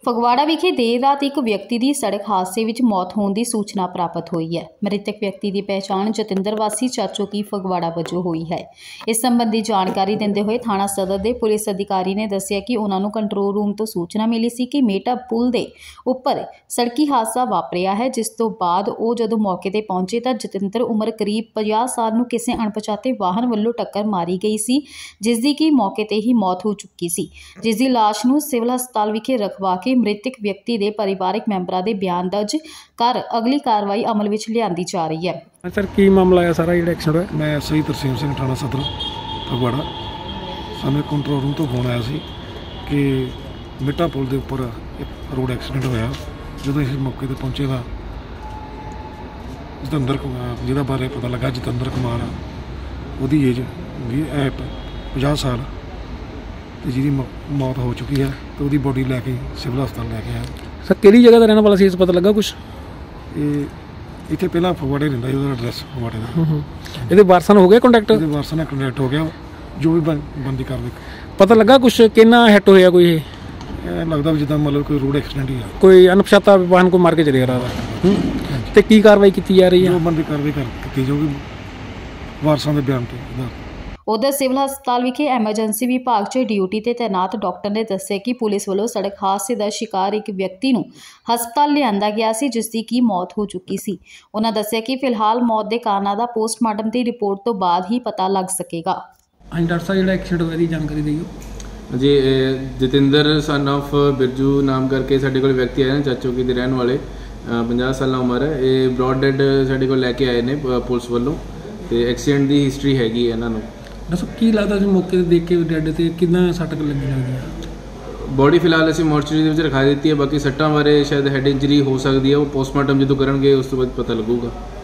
ਫਗਵਾੜਾ ਵਿਖੇ ਦੇਰ ਰਾਤ ਇੱਕ ਵਿਅਕਤੀ ਦੀ ਸੜਕ ਹਾਦਸੇ ਵਿੱਚ ਮੌਤ ਹੋਣ ਦੀ ਸੂਚਨਾ ਪ੍ਰਾਪਤ ਹੋਈ ਹੈ। ਮ੍ਰਿਤਕ ਵਿਅਕਤੀ ਦੀ ਪਹਿਚਾਣ ਜਤਿੰਦਰ ਵਾਸੀ ਚਾਚੋ ਕੀ ਫਗਵਾੜਾ ਵਜੋਂ ਹੋਈ ਹੈ। ਇਸ ਸੰਬੰਧੀ ਜਾਣਕਾਰੀ ਦਿੰਦੇ ਹੋਏ ਥਾਣਾ ਸਦਰ ਦੇ ਪੁਲਿਸ ਅਧਿਕਾਰੀ ਨੇ ਦੱਸਿਆ ਕਿ ਉਹਨਾਂ ਨੂੰ ਕੰਟਰੋਲ ਰੂਮ ਤੋਂ ਸੂਚਨਾ ਮਿਲੀ ਸੀ ਕਿ ਮੇਟਾ ਪੁਲ ਦੇ ਉੱਪਰ ਸੜਕੀ ਹਾਦਸਾ ਵਾਪਰਿਆ ਹੈ, ਜਿਸ ਤੋਂ ਬਾਅਦ ਉਹ ਜਦੋਂ ਮੌਕੇ ਤੇ ਪਹੁੰਚੇ ਤਾਂ ਜਤਿੰਦਰ ਉਮਰ ਕਰੀਬ 50 ਸਾਲ ਨੂੰ ਕਿਸੇ ਅਣਪਛਾਤੇ ਵਾਹਨ ਵੱਲੋਂ ਟੱਕਰ ਮਾਰੀ ਗਈ ਸੀ, ਜਿਸ ਦੀ ਕਿ ਮੌਕੇ ਤੇ ਹੀ ਮੌਤ ਹੋ ਚੁੱਕੀ ਸੀ, ਜਿਸ ਦੀ ਲਾਸ਼ ਨੂੰ ਸਿਵਲ ਹਸਪਤਾਲ ਵਿਖੇ ਰਖਵਾ ਕੇ ਮ੍ਰਿਤਕ ਵਿਅਕਤੀ ਦੇ ਪਰਿਵਾਰਕ ਮੈਂਬਰਾਂ ਦੇ ਬਿਆਨ ਦਰਜ ਕਰ ਅਗਲੀ ਕਾਰਵਾਈ ਅਮਲ ਵਿੱਚ ਲਿਆਂਦੀ ਜਾ ਰਹੀ ਹੈ। सर की मामला है सारा जो एक्सीडेंट है? मैं सही तरसीम सिंह थाना सदर फगवाड़ा सानू कंट्रोल रूम तो फोन आया सी कि मिट्टा पुल के उपर एक रोड एक्सीडेंट होया। जो असीं मौके पर पहुंचे तो जतिंदर कुमार जिहदा बारे पता लगा जतिंदर कुमार उहदी एज 50 साल तो जिहदी मौत हो चुकी है तो उहदी बॉडी लैके सिविल हस्पताल लैके आया। सर किहड़ी जगह का रहने वाला सी, इस पता लगा कुछ? इत्थे पहला फगवाड़े रहिंदा जी, उहदा एड्रैस फगवाड़े दा। ਇਹਦੇ ਵਾਰਸਾਂ ਹੋ ਗਿਆ ਕੰਟੈਕਟ? ਇਹਦੇ ਵਾਰਸਾਂ ਨਾਲ ਕੰਟੈਕਟ ਹੋ ਗਿਆ, ਜੋ ਵੀ ਬੰਦੀ ਕਰਦੇ। ਪਤਾ ਲੱਗਾ ਕੁਛ ਕਿੰਨਾ ਹਿੱਟ ਹੋਇਆ? ਕੋਈ ਇਹ ਲੱਗਦਾ ਵੀ ਜਿੱਦਾਂ ਮਤਲਬ ਕੋਈ ਰੋਡ ਐਕਸੀਡੈਂਟ ਹੀ ਆ, ਕੋਈ ਅਣਪਛਾਤਾ ਵਾਹਨ ਕੋ ਮਾਰ ਕੇ ਚਲੇ ਗਿਆ ਰਾਤ। ਤੇ ਕੀ ਕਾਰਵਾਈ ਕੀਤੀ ਜਾ ਰਹੀ ਹੈ? ਜੋ ਬੰਦੀ ਕਾਰਵਾਈ ਕੀਤੀ ਜਾਊਗੀ ਵਾਰਸਾਂ ਦੇ ਬਿਆਨ ਤੇ। उधर सिविल हस्पताल विखे एमरजेंसी विभाग 'ਚ ਡਿਊਟੀ ਤੇ ਤੈਨਾਤ ਡਾਕਟਰ ਨੇ ਦੱਸਿਆ ਕਿ ਪੁਲਿਸ ਵੱਲੋਂ ਸੜਕ ਹਾਦਸੇ ਦਾ ਸ਼ਿਕਾਰ ਇੱਕ ਵਿਅਕਤੀ ਨੂੰ ਹਸਪਤਾਲ ਲਿਆਂਦਾ ਗਿਆ ਸੀ, ਜਿਸ ਦੀ ਕਿ ਮੌਤ ਹੋ ਚੁੱਕੀ ਸੀ। ਉਹਨਾਂ ਦੱਸਿਆ ਕਿ ਫਿਲਹਾਲ ਮੌਤ ਦੇ ਕਾਰਨਾਂ ਦਾ ਪੋਸਟਮਾਰਟਮ ਦੀ ਰਿਪੋਰਟ ਤੋਂ ਬਾਅਦ ਹੀ ਪਤਾ ਲੱਗ ਸਕੇਗਾ। ਹਾਂਜੀ ਡਾਕਟਰ ਸਾਹਿਬ, ਜਿਹੜਾ ਐਕਸੀਡੈਂਟ ਹੋਇਆ ਦੀ ਜਾਣਕਾਰੀ ਦਿਓ ਜੀ। ਜਤਿੰਦਰ ਸਨ ਆਫ ਬਿਰਜੂ ਨਾਮ ਕਰਕੇ ਸਾਡੇ ਕੋਲ ਵਿਅਕਤੀ ਆਏ ਨੇ, ਚਾਚੋ ਕੀ ਦੇ ਰਹਿਣ ਵਾਲੇ, 50 ਸਾਲਾਂ ਉਮਰ ਹੈ। ਇਹ ਬ੍ਰੌਡ ਡੈਡ ਸਾਡੇ ਕੋਲ ਲੈ ਕੇ ਆਏ ਨੇ ਪੁਲਿਸ ਵੱਲੋਂ, ਤੇ ਐਕਸੀਡੈਂਟ ਦੀ ਹਿਸਟਰੀ ਹੈਗੀ ਹੈ ਇਹਨਾਂ ਨੂੰ। ਦੱਸੋ ਕੀ ਲੱਗਦਾ ਸੀ ਮੌਕੇ ਤੇ ਦੇਖ ਕੇ ਡੈਡ ਤੇ ਕਿੰਨਾ ਸੱਟ ਲੱਗੀ ਲੱਗਦੀ ਹੈ? ਬੋਡੀ ਫਿਲਹਾਲ ਅਸੀਂ ਮੋਰਚਰੀ ਦੇ ਵਿੱਚ ਰਖਾ ਦਿੱਤੀ ਹੈ, ਬਾਕੀ ਸੱਟਾਂ ਬਾਰੇ ਸ਼ਾਇਦ ਹੈਡ ਇੰਜਰੀ ਹੋ ਸਕਦੀ ਹੈ, ਉਹ ਪੋਸਟਮਾਰਟਮ ਜਦੋਂ ਕਰਨਗੇ ਉਸ ਤੋਂ ਬਾਅਦ ਪਤਾ ਲੱਗੂਗਾ।